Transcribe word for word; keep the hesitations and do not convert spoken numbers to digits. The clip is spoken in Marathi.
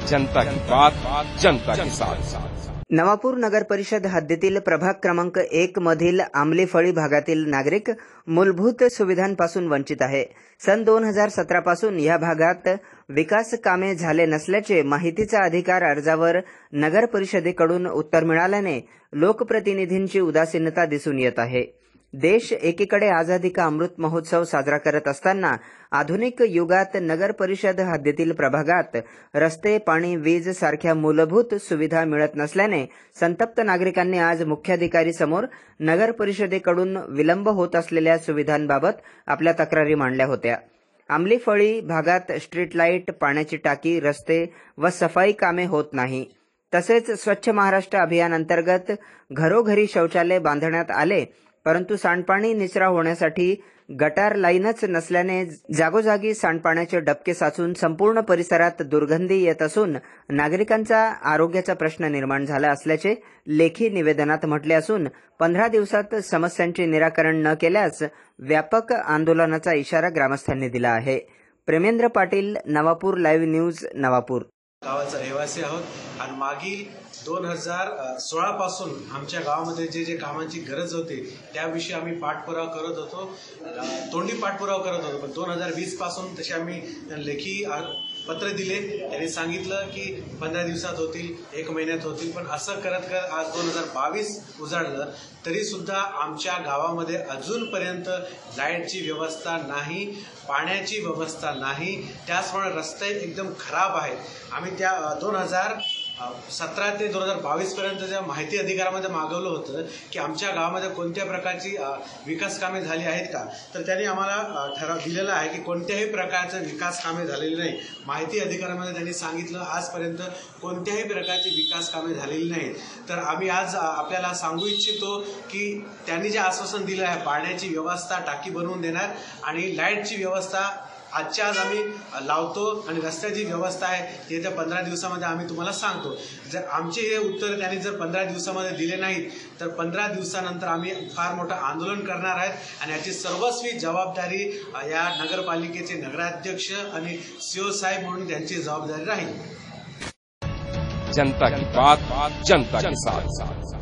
जनता की बात जनता के साथ। नवापूर नगर परिषद हद्दीतील प्रभाग क्रमांक एक मधील आंबलीफळी भागातील नागरिक मूलभूत सुविधांपासून वंचित आहे। सन दोन हजार सतरा पासून या भागात विकास कामे झाले नसल्याचे माहितीचा अधिकार अर्जावर नगर परिषदेकडून उत्तर मिळाल्याने लोकप्रतिनिधींची उदासीनता दिसून येत आहे। देश एकीकडे आझादी का अमृत महोत्सव साजरा करत असताना आधुनिक युगात नगर परिषद हद्दीतील प्रभागात रस्ते, पाणी, वीज सारख्या मूलभूत सुविधा मिळत नसल्याने संतप्त नागरिकांनी आज मुख्याधिकारी समोर नगर परिषदेकडून विलंब होत असलेल्या सुविधांबाबत आपल्या तक्रारी मांडल्या होत्या। आंबलीफळी भागात स्ट्रीट लाईट, पाण्याची टाकी, रस्ते व सफाई कामे होत नाही। तसेच स्वच्छ महाराष्ट्र अभियान अंतर्गत घरोघरी शौचालय बांधण्यात आले, परंतु सांडपाणी निचरा होण्यासाठी गटार लाईनच नसल्याने जागोजागी सांडपाण्याचे डबके साचून संपूर्ण परिसरात दुर्गंधी येत असून नागरिकांचा आरोग्याचा प्रश्न निर्माण झाला असल्याचे लेखी निवेदनात म्हटले असून पंधरा दिवसात समस्यांचे निराकरण न केल्यास व्यापक आंदोलनाचा इशारा ग्रामस्थांनी दिला आहे। Premendra Patil, Navapur live news, Navapur. गावाचा रहिवासी आहोत आणि मागील दोन हजार सोळा पासून आमच्या गावामध्ये जे जे कामांची गरज होती त्याविषयी आम्ही पाठपुरावा करत होतो, तोंडी पाठपुरावा करत होतो। पण दोन हजार वीस पासून तसे आम्ही लेखी पत्र दिले, त्यांनी सांगितलं की पंधरा दिवसात होतील, एक महिन्यात होतील, पण असं करत करत आज दोन हजार बावीस उजाडलं तरी सुद्धा आमच्या गावामध्ये अजूनपर्यंत लाईटची व्यवस्था नाही, पाण्याची व्यवस्था नाही, त्याचप्रमाणे रस्ते एकदम खराब आहेत। आम्ही त्या दोन हजार सतरा ते दोन हजार बावीस पर्यंत ज्या माहिती अधिकारामध्ये मागवलं होतं की आमच्या गावामध्ये कोणत्या प्रकारची विकास कामे झाली आहेत का, तर त्यांनी आम्हाला ठराव दिलेला आहे की कोणत्याही प्रकारचं विकास कामे झालेली नाही। माहिती अधिकारामध्ये त्यांनी सांगितलं आजपर्यंत कोणत्याही प्रकारची विकास कामे झालेली नाहीत। तर आम्ही आज आपल्याला सांगू इच्छितो की त्यांनी जे आश्वासन दिलं आहे पाण्याची व्यवस्था टाकी बनवून देणार आणि लाईटची व्यवस्था आजच्या आज आम्ही लावतो आणि रस्त्याची व्यवस्था आहे ती येत्या पंधरा दिवसामध्ये आम्ही तुम्हाला सांगतो। जर आमचे हे उत्तर त्यांनी जर पंधरा दिवसामध्ये दिले नाहीत तर पंधरा दिवसानंतर आम्ही फार मोठं आंदोलन करणार आहेत आणि याची सर्वस्वी जबाबदारी या नगरपालिकेचे नगराध्यक्ष आणि सीओ साहेब म्हणून त्यांची जबाबदारी राहील। जनता की बात जनता के साथ।